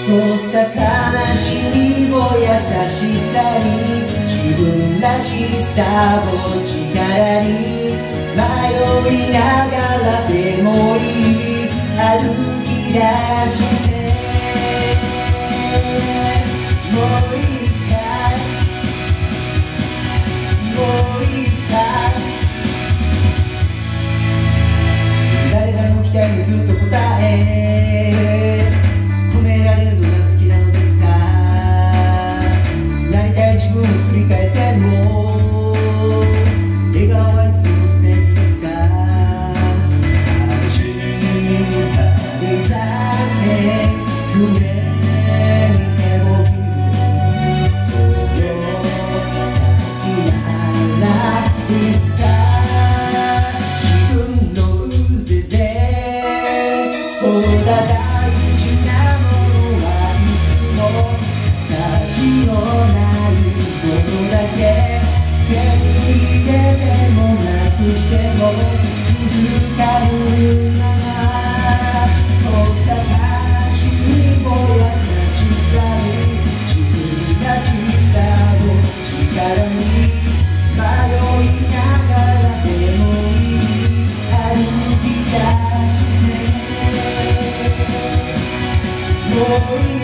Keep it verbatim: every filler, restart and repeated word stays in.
そうさ悲しみも優しさに自分らしさを力に迷いながらでもいい歩き出してもう一回もう一回誰かの期待にずっと答え褒められるのが好きなのですかなりたい自分をすり替えても笑顔はいつも素敵ですか始まりだって夢見てもその先ならいつか自分の腕でそうだ大事なものはいつも価値のないものだけ手に入れてもなくしても気づかぬままそうさ悲しみも優しさに自分らしさを力に迷いながらでもいい歩き出してもう